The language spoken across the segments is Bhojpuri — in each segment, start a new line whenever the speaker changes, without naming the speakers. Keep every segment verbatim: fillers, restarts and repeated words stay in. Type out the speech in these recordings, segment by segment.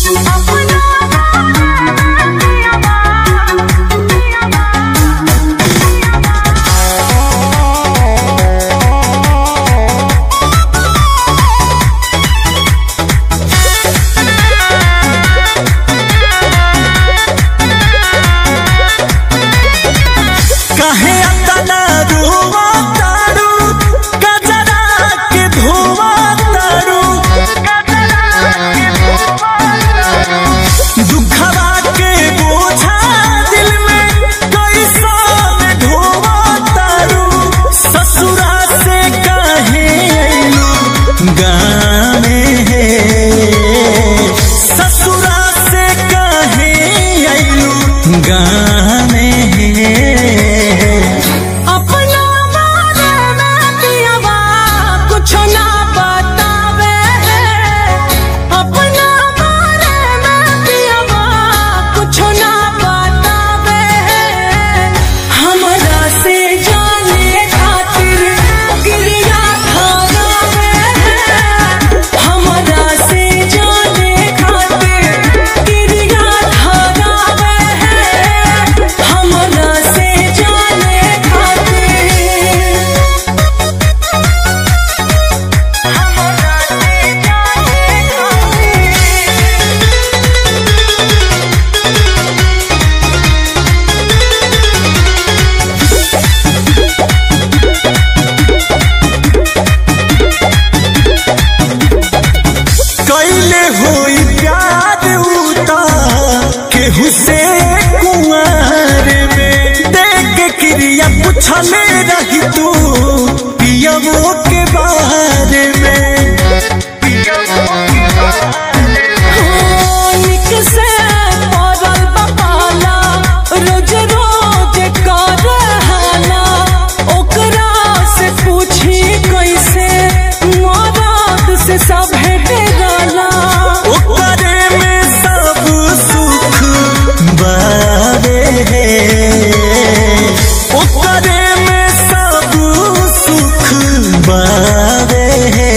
पूछले रही तू पियवो के बारे में,
निक से पड़ल बपाला रोज रोज कर हाला, ओकरा से पूछी कैसे मौत से सब डराला।
ओकरे में सब सुख बारे है, ओकरे में सब सुख बारे है।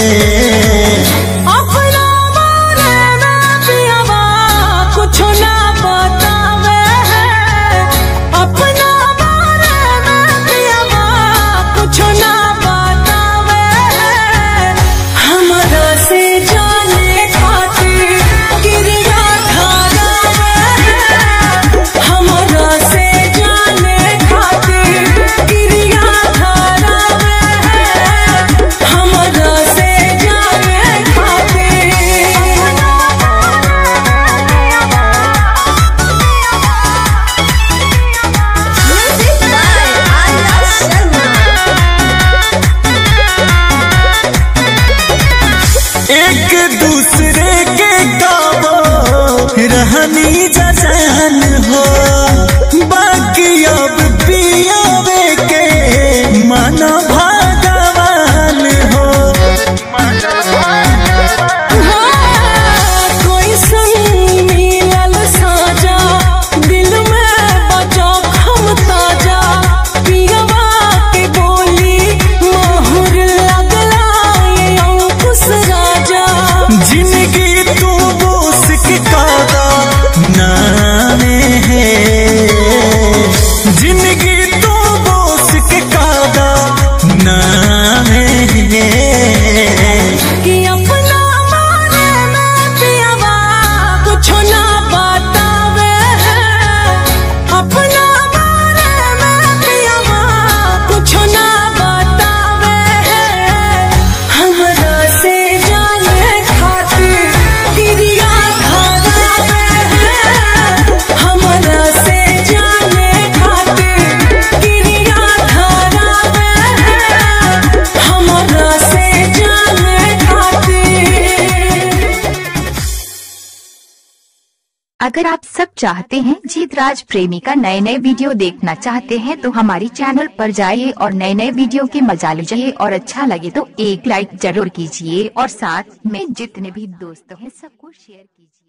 अपना बारे में पियवा कुछ ना बतावे है, अपना बारे में पियवा कुछ ना बतावे है। हमरा से जाने खातिर गिरिया धारावे है, हमरा से जाने खातिर गिरिया धारावे है, हमरा से जाने खातिर। Music by Arya Sharma।
एक दूसरे के गावो रहनी जजान हो, बाकी अब पियावे के मानो भगवान हो।
कोई संग मिलल साजा, दिल में बजा खम ताजा, पियवा के बोली मोहर लगला ये अंकुश राजा।
जिंदगी तू बोस के कादा नामे है, जिंदगी तू बोस के कादा नामे है।
कि अपना बारे में पियवा कुछ ना बतावे है, अपना बारे में पियवा कुछ ना बतावे है। हमरा से जाने खातिर गिरिया धारावे है, हमरा से जाने खातिर गिरिया धारावे है, हमरा से जाने खातिर।
अगर आप सब चाहते हैं जीत राज प्रेमी का नए नए वीडियो देखना चाहते हैं तो हमारी चैनल पर जाइए और नए नए वीडियो के मजा लीजिए, और अच्छा लगे तो एक लाइक जरूर कीजिए और साथ में जितने भी दोस्त हैं सबको शेयर कीजिए।